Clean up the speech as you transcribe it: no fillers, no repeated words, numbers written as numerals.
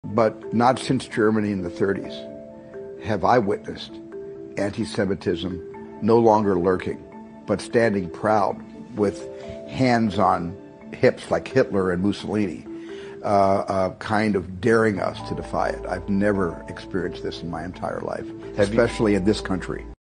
But not since Germany in the 30s have I witnessed anti-Semitism no longer lurking, but standing proud with hands on hips like Hitler and Mussolini, kind of daring us to defy it. I've never experienced this in my entire life, especially in this country.